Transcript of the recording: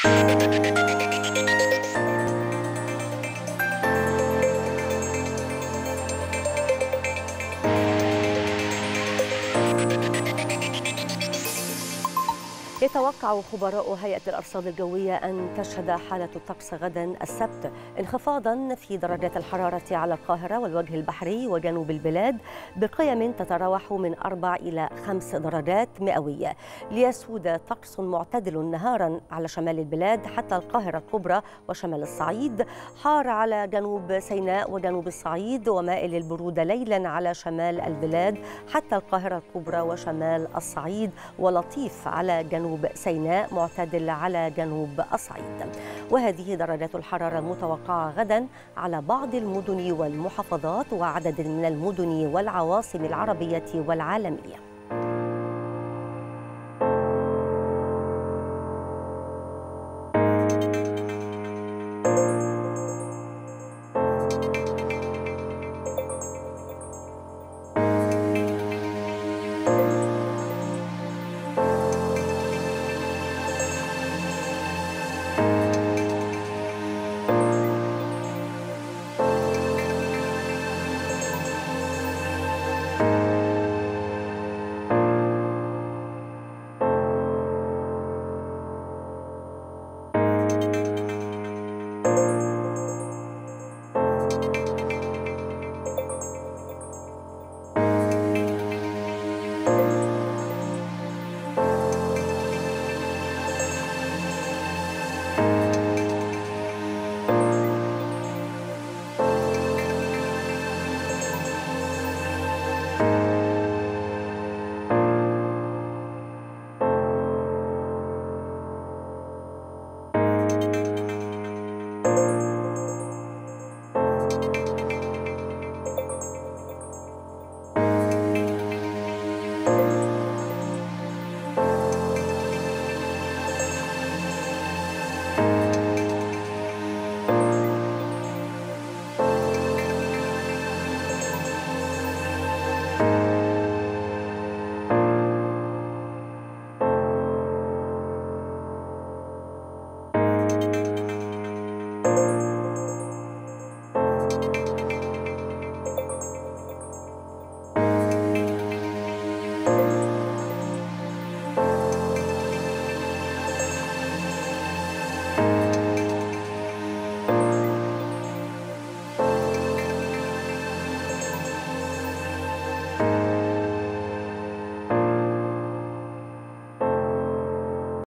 يتوقع خبراء هيئة الأرصاد الجوية أن تشهد حالة الطقس غدا السبت انخفاضا في درجات الحرارة على القاهرة والوجه البحري وجنوب البلاد بقيم تتراوح من 4 إلى 5 درجات مئوية، ليسود طقس معتدل نهارا على شمال البلاد حتى القاهرة الكبرى وشمال الصعيد، حار على جنوب سيناء وجنوب الصعيد، ومائل البرودة ليلا على شمال البلاد حتى القاهرة الكبرى وشمال الصعيد، ولطيف على جنوب سيناء، معتدل على جنوب الصعيد. وهذه درجات الحرارة المتوقعة غدا على بعض المدن والمحافظات وعدد من المدن والعواصم العربية والعالمية.